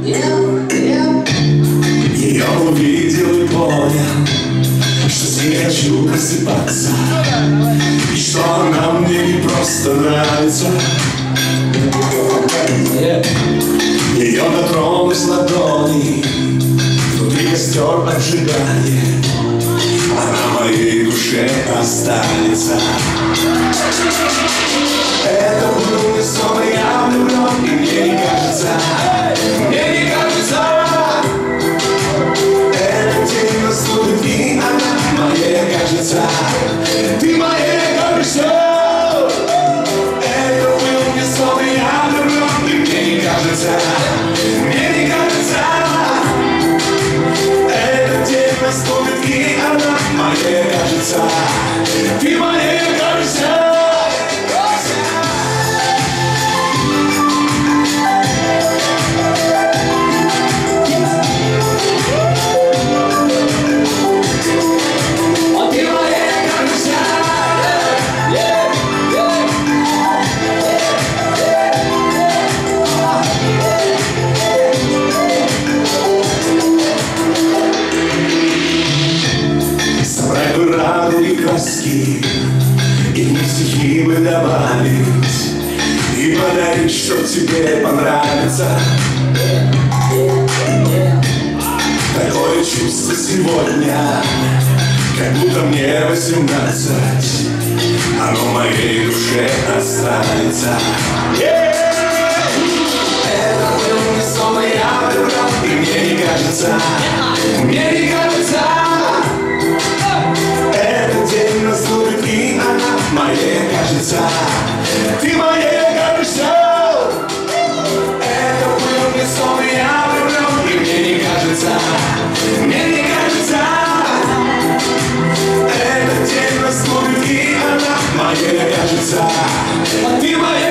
Ее увидел и понял, что с ней хочу просыпаться, и что она мне не просто нравится. Ее дотронулась ладони, внутри костер поджигание, она в моей душе останется. Это был не сон, я влюблен, и мне не кажется, этот день наступит, и она моей кажется, ты моей кажешься. Это был не сон, я влюблен, и мне не кажется, этот день наступит, и она моей кажется, ты моей кажешься. Радуги краски и не стихи бы добавить и подарить, что тебе понравится. Такое чувство сегодня, как будто мне 18, оно в моей душе останется. Это был не сон, я влюблен, и мне не кажется, мне не кажется. День наступит, и она моей кажется, ты моей кажешься. Это был не сон, я влюблен, и мне не кажется, мне не кажется. Этот день наступит, и она моей кажется, ты моей.